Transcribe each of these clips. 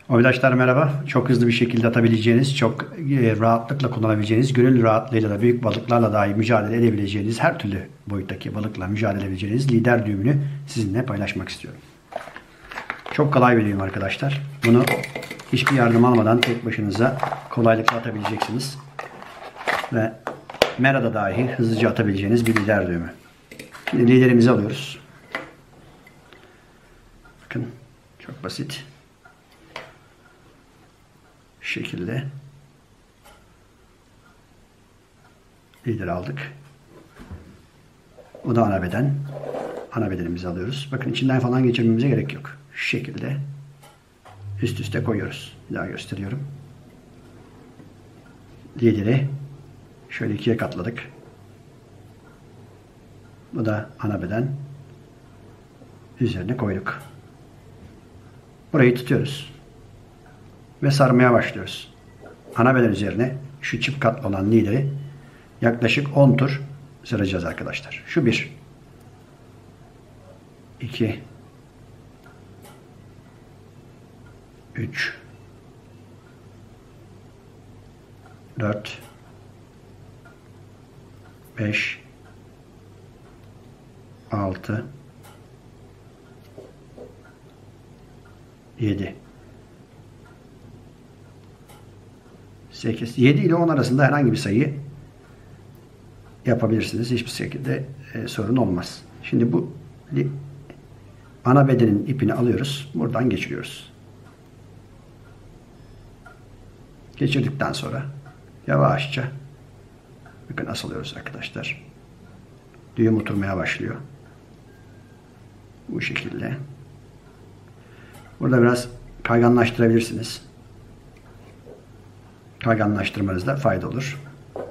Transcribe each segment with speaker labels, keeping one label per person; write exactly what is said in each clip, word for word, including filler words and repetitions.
Speaker 1: Arkadaşlar merhaba. Çok hızlı bir şekilde atabileceğiniz, çok e, rahatlıkla kullanabileceğiniz, gönül rahatlığıyla da büyük balıklarla dahi mücadele edebileceğiniz, her türlü boyuttaki balıkla mücadele edebileceğiniz lider düğümünü sizinle paylaşmak istiyorum. Çok kolay bir düğüm arkadaşlar. Bunu hiçbir yardım almadan tek başınıza kolaylıkla atabileceksiniz. Ve merada dahi hızlıca atabileceğiniz bir lider düğümü. Şimdi liderimizi alıyoruz. Bakın çok basit. Şu şekilde lider aldık. Bu da ana beden. Ana bedenimizi alıyoruz. Bakın içinden falan geçirmemize gerek yok. Şu şekilde üst üste koyuyoruz. Bir daha gösteriyorum. Lideri şöyle ikiye katladık. Bu da ana beden. Üzerine koyduk. Burayı tutuyoruz. Ve sarmaya başlıyoruz. Ana beden üzerine şu çift katlı olan lideri yaklaşık on tur saracağız arkadaşlar. Şu bir. iki. üç. dört. beş. altı. yedi. sekiz. yedi ile on arasında herhangi bir sayı yapabilirsiniz. Hiçbir şekilde e, sorun olmaz. Şimdi bu ana bedenin ipini alıyoruz. Buradan geçiriyoruz. Geçirdikten sonra yavaşça bakın asılıyoruz arkadaşlar. Düğüm oturmaya başlıyor. Bu şekilde. Burada biraz kayganlaştırabilirsiniz. Kayganlaştırmanızda fayda olur.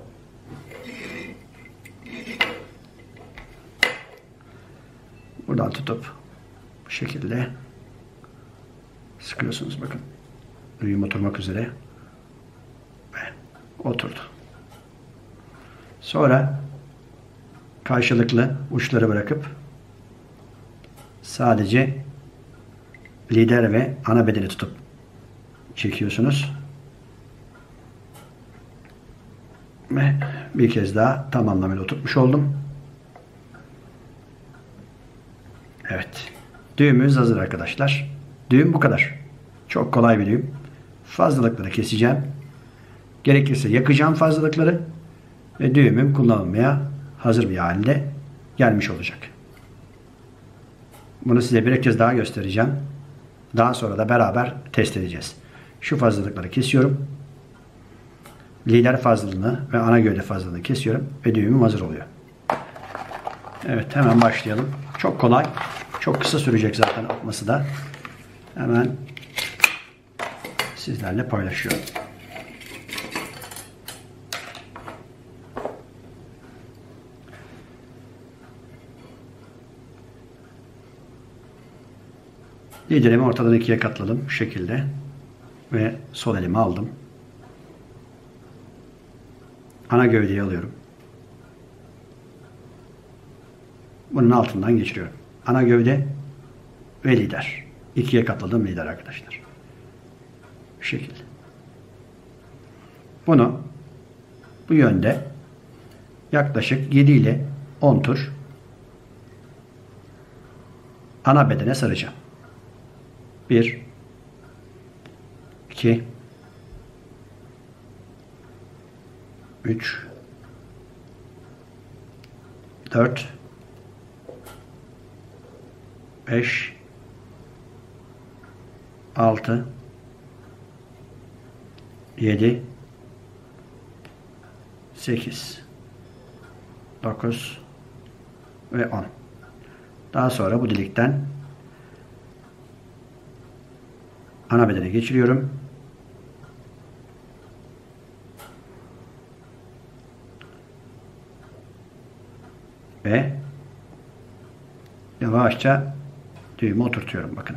Speaker 1: Buradan tutup bu şekilde sıkıyorsunuz. Bakın. Düğüm oturmak üzere. Ve oturdu. Sonra karşılıklı uçları bırakıp sadece lider ve ana bedeni tutup çekiyorsunuz. Ve bir kez daha tam anlamıyla oturtmuş oldum. Evet. Düğümümüz hazır arkadaşlar. Düğüm bu kadar. Çok kolay bir düğüm. Fazlalıkları keseceğim. Gerekirse yakacağım fazlalıkları. Ve düğümüm kullanılmaya hazır bir halde gelmiş olacak. Bunu size bir kez daha göstereceğim. Daha sonra da beraber test edeceğiz. Şu fazlalıkları kesiyorum. Lider fazlalığını ve ana gövde fazlalığını kesiyorum. Ve düğümüm hazır oluyor. Evet, hemen başlayalım. Çok kolay. Çok kısa sürecek zaten atması da. Hemen sizlerle paylaşıyorum. Liderimi ortadan ikiye katladım. Bu şekilde. Ve sol elimi aldım. Ana gövdeyi alıyorum. Bunun altından geçiriyorum. Ana gövde ve lider. İkiye katladığım lider arkadaşlar. Bu şekilde. Bunu bu yönde yaklaşık yedi ile on tur ana bedene saracağım. bir iki üç dört beş altı yedi sekiz dokuz ve on. Daha sonra bu delikten ana bedene geçiriyorum. Ve yavaşça düğümü oturtuyorum. Bakın.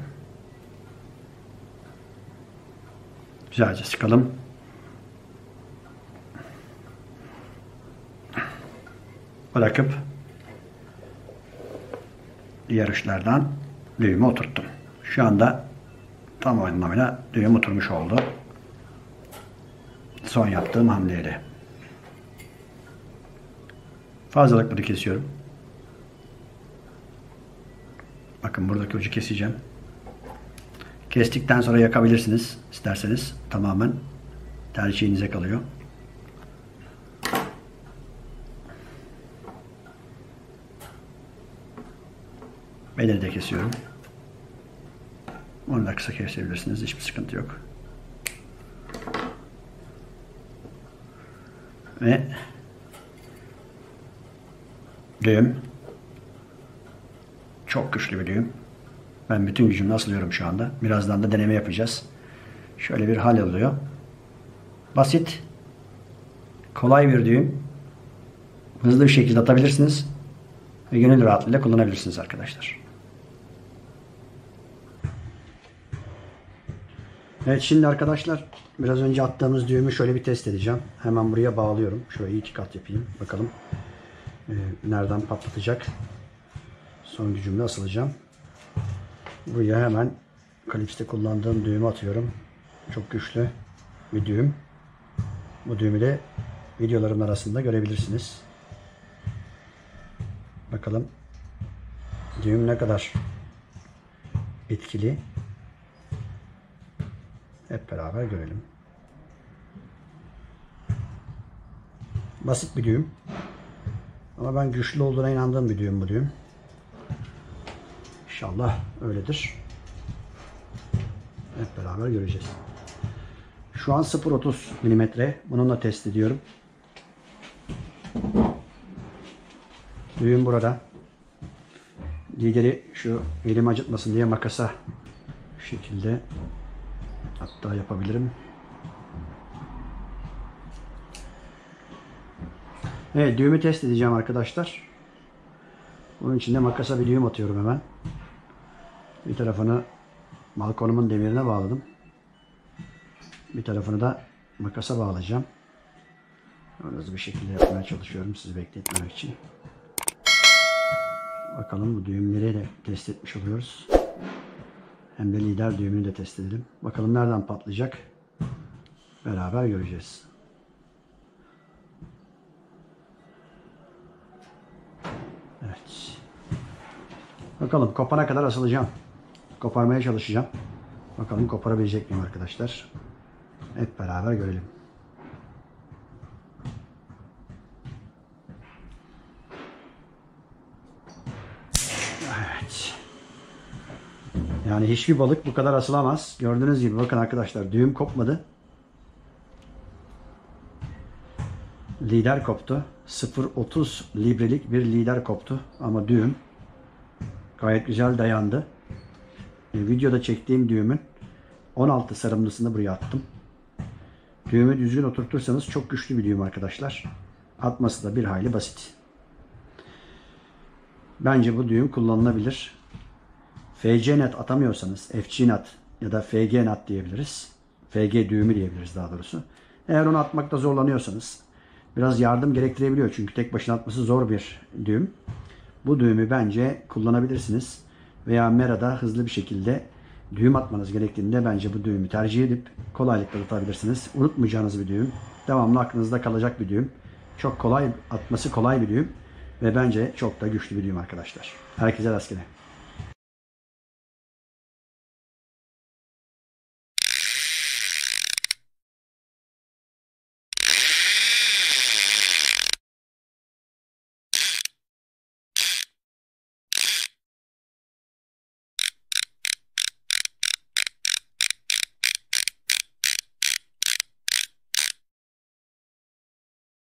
Speaker 1: Güzelce sıkalım. Bırakıp diğer uçlardan düğümü oturttum. Şu anda Tam anlamıyla düğüm oturmuş oldu. Son yaptığım hamleyle. Fazlalıkları kesiyorum. Bakın buradaki ucu keseceğim. Kestikten sonra yakabilirsiniz isterseniz. Tamamen tercihinize kalıyor. Belini de kesiyorum. Onu da kısa kesebilirsiniz. Hiçbir sıkıntı yok. Ve düğüm çok güçlü bir düğüm. Ben bütün gücümle asılıyorum şu anda. Birazdan da deneme yapacağız. Şöyle bir hal alıyor. Basit, kolay bir düğüm. Hızlı bir şekilde atabilirsiniz. Ve gönül rahatlığıyla kullanabilirsiniz arkadaşlar. Evet, şimdi arkadaşlar biraz önce attığımız düğümü şöyle bir test edeceğim. Hemen buraya bağlıyorum. Şöyle iki kat yapayım. Bakalım e, nereden patlatacak. Son gücümle asılacağım. Buraya hemen Klips'te kullandığım düğümü atıyorum. Çok güçlü bir düğüm. Bu düğümü de videoların arasında görebilirsiniz. Bakalım düğüm ne kadar etkili. Hep beraber görelim. Basit bir düğüm. Ama ben güçlü olduğuna inandığım bir düğüm bu düğüm. İnşallah öyledir. Hep beraber göreceğiz. Şu an sıfır virgül otuz milimetre. Bununla test ediyorum. Düğüm burada. Lideri şu elimi acıtmasın diye makasa şu şekilde hatta yapabilirim. Evet, düğümü test edeceğim arkadaşlar. Bunun için de makasa bir düğüm atıyorum hemen. Bir tarafını balkonumun demirine bağladım. Bir tarafını da makasa bağlayacağım. Hızlı bir şekilde yapmaya çalışıyorum sizi bekletmemek için. Bakalım bu düğümleri de test etmiş oluyoruz. Hem de lider düğümünü de test edelim. Bakalım nereden patlayacak. Beraber göreceğiz. Evet. Bakalım kopana kadar asılacağım. Koparmaya çalışacağım. Bakalım koparabilecek miyim arkadaşlar. Hep beraber görelim. Evet. Yani hiçbir balık bu kadar asılamaz. Gördüğünüz gibi bakın arkadaşlar, düğüm kopmadı. Lider koptu. sıfır virgül otuz librelik bir lider koptu. Ama düğüm gayet güzel dayandı. E, videoda çektiğim düğümün on altı sarımlısını buraya attım. Düğümü düzgün oturtursanız çok güçlü bir düğüm arkadaşlar. Atması da bir hayli basit. Bence bu düğüm kullanılabilir. F C net atamıyorsanız F G net ya da F G net diyebiliriz. F G düğümü diyebiliriz daha doğrusu. Eğer onu atmakta zorlanıyorsanız, biraz yardım gerektirebiliyor çünkü tek başına atması zor bir düğüm. Bu düğümü bence kullanabilirsiniz. Veya Mera'da hızlı bir şekilde düğüm atmanız gerektiğinde bence bu düğümü tercih edip kolaylıkla tutabilirsiniz. Unutmayacağınız bir düğüm. Devamlı aklınızda kalacak bir düğüm. Çok kolay atması kolay bir düğüm. Ve bence çok da güçlü bir düğüm arkadaşlar. Herkese rastgele.